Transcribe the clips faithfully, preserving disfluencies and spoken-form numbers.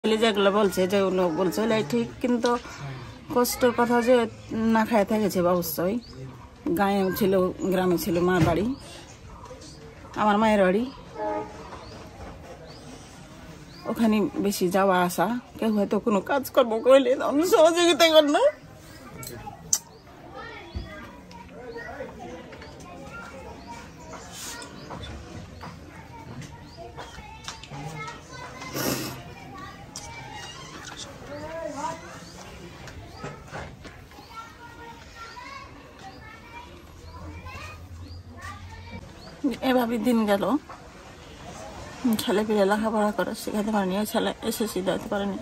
যেগুলো বলছে যেগুলো বলছে ঠিক, কিন্তু কষ্টের কথা যে না খায় থেকেছে অবশ্যই। গাঁয়ে ছিল, গ্রামে ছিল মার বাড়ি, আমার মায়ের বাড়ি, ওখানে বেশি যাওয়া আসা। কেউ হয়তো কোনো কাজকর্ম করলে সহযোগিতা কর না। এভাবে দিন গেল, ছেলে পেলে লেখাপড়া করে শেখাতে পারেনি, ছেলে এসএসসি দিতে পারেনি।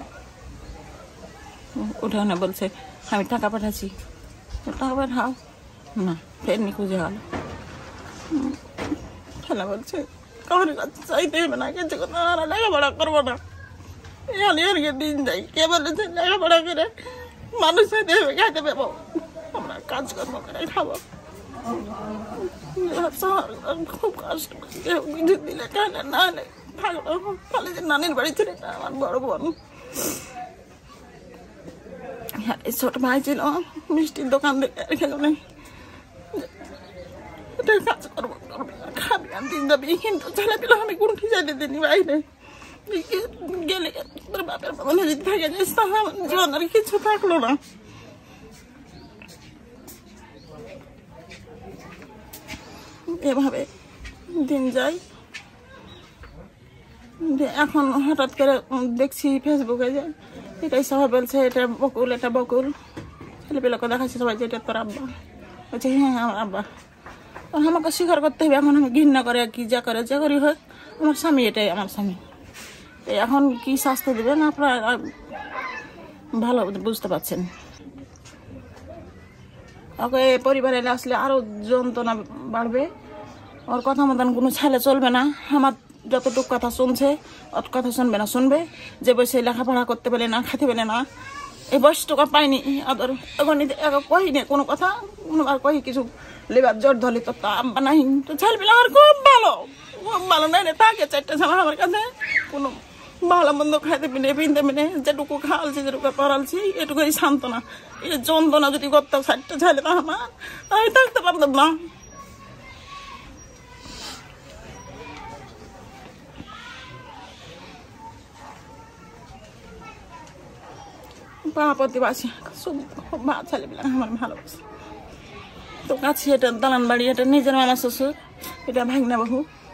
উঠে বলছে আমি টাকা পাঠাচ্ছি, টাকা পাঠাও না, ফের নিখোঁজে গেল। ছেলে বলছে কারোর কাছে চাইতে হবে না, কিছু কথা লেখাপড়া করবো না, এর দিন যাই। কে বলেছে লেখাপড়া করে মানুষ চাইতে হবে, খাইতে পাবো, আমরা কাজকর্ম করে খাবো। খুব কষ্ট দিলে খাইলে না হলে থাকলো। কলেজের নানির বাড়ি ছিল না আমার বড় বোন, ছোট ভাই ছিল মিষ্টির দোকান থেকে, কাজ করবো খাবি দিন যাবি। কিন্তু ছেলে পেলে আমি কোন যাইতে দিনি বাইরে গেলে বাপের মনে যদি থাকে জীবন আর কিছু থাকলো না। এভাবে দিন যাই। এখন হঠাৎ করে দেখছি ফেসবুকে যে এটাই সবাই বলছে এটা বকুল, এটা বকুল। ছেলেপেলেকে দেখাচ্ছে সবাই যে এটা তোর আব্বা। বলছে হ্যাঁ আমার আব্বা। আমাকে স্বীকার করতে হবে। এখন আমি ঘৃণা করে কি যা করে যা করি হোক, আমার স্বামী এটাই আমার স্বামী। এখন কি শাস্তি দেবেন আপনারা ভালো বুঝতে পারছেন। ওকে পরিবারে আসলে আরো যন্ত্রণা বাড়বে। ওর কথা মতন কোনো ছেলে চলবে না। আমার যতটুকু কথা শুনছে ওর কথা শুনবে না, শুনবে যে বসে লেখাপড়া করতে পেলে না, খেতে পেলে না, এই বয়সটুকু পাইনি। আদর তখন কহিনি কোনো কথা, আর কহি কিছু লেবার জোর ধলি তো আব্বা নাই। তো ছেলেপিলা আমার খুব ভালো, খুব ভালো নাই থাকে চারটে ছেলে আমার কাছে। কোনো ভালো মন্দ খাইতে পিনে পিনতে পিনে যেটুকু খাওয়ালছি, যেটুকু পড়ালছি, এটুকুই সান্ত্বনা। এই যন্ত্রণা যদি করতাম চারটে ছেলে তো আমার, আমি থাকতে পারতাম না। প্রতিবাসী খুব ভালো ছেলেপিলা আমার ভালোবাসে। তো কাছে এটা দালান বাড়ি, এটা নিজের মামা শ্বশুর, এটা ভাগনা বাহু।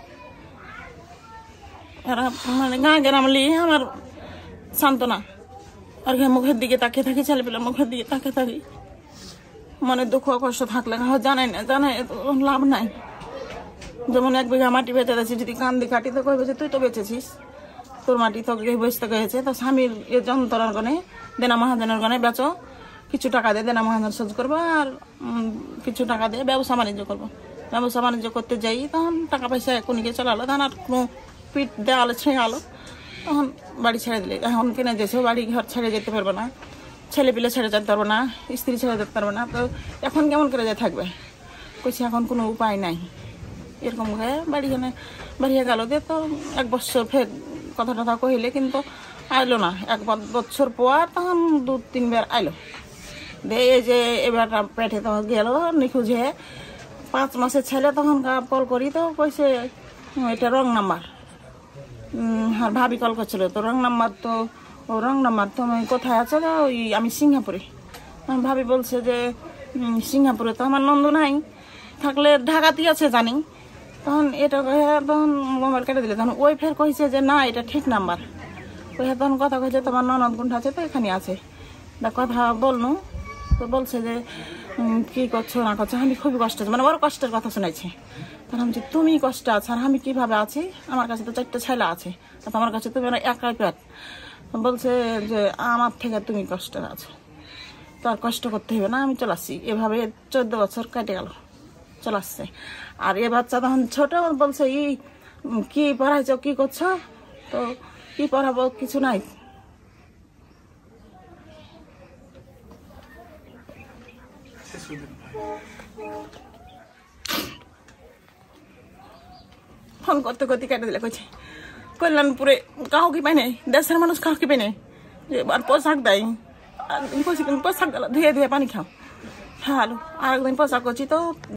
এরা মানে গা গ্রামলি আমার সান্ত্বনা। আর মুখের দিকে তাকিয়ে থাকি, ছেলেপিলার মুখের দিকে তাকিয়ে থাকি। মনে দুঃখ কষ্ট থাকলে জানাই না, জানাই লাভ নাই। যেমন এক বিঘা মাটি বেঁচে দিয়েছি, যদি কান্দি কাটি তো কই বেঁচে তুই তো বেঁচেছিস, তোর মাটি তোকে বেচতে গেছে। তো স্বামীর এ যন্ত্রণার গনে দেনা মহাজনের গনে বেচো, কিছু টাকা দিয়ে দেনা মহাজন সহ্য করবো, আর কিছু টাকা দিয়ে ব্যবসা বাণিজ্য করবো। ব্যবসা বাণিজ্য করতে যাই তখন টাকা পয়সা এখনকে চলালো, তখন আর কোনো পিঠ দেওয়ালে ছেড়ে আলো, তখন বাড়ি ছেড়ে দিলে। এখন কিনে যেছো বাড়ি ঘর ছেড়ে যেতে পারবো না, ছেলে পিলে ছেড়ে যেতে পারবো না, স্ত্রী ছেড়ে যেতে পারবো না। তো এখন কেমন করে যায় থাকবে? কইছি এখন কোনো উপায় নাই। এরকম হয়ে বাড়ি এখানে বাড়িয়ে গেল দিয়ে তো এক বছর ফের কথা টথা কহিলে, কিন্তু আইলো না। এক বছর পর তখন দু তিনবার আইলো দে। এই যে এবার পেটে তখন গেল নিখোঁজ হয়ে পাঁচ মাসের ছেলে। তখন কল করি তো কইছে এটা রং নাম্বার। আর ভাবি কল করছিল, তো রং নাম্বার তো ও রং নাম্বার তো আমি কোথায় আছে? ওই আমি সিঙ্গাপুরে। ভাবি বলছে যে সিঙ্গাপুরে তো আমার নন্দ নাই, থাকলে ঢাকাতেই আছে জানি। তখন এটা তখন মোবাইল কেটে দিলে। তখন ওই ফের কইছে যে না এটা ঠিক নাম্বার। ওই তখন কথা কইছে তোমার ননদ কোনটা আছে, তো এখানে আছে। কথা বলনু তো বলছে যে কি করছো না করছো, আমি খুবই কষ্ট আছে, মানে ওর কষ্টের কথা শোনাইছে। তখন আমি তুমি কষ্ট আছো আর আমি কিভাবে আছি? আমার কাছে তো চারটে ছেলে আছে, আমার কাছে তুমি একাই পেট। বলছে যে আমার থেকে তুমি কষ্টে আছো, তো আর কষ্ট করতে হবে না, আমি চলে আসছি। এভাবে চোদ্দ বছর কেটে গেল, চলে আসছে। আর এ বাচ্চা তখন ছোট, বলছে ই কি পড়াইছ, কি করছো? তো কি পড়াবো, কিছু নাই। ফোন করতে করতে কেটে দিলে, কইছে কল্যাণপুরে কাউকে পাই নাই, দেশের মানুষ কাউকে পাই নাই। আর পোশাক দেয়, পোশাক পোশাক ধুয়ে ধুয়ে পানি খাও। হ্যাঁ, আর একদিন পোশাক করছি তো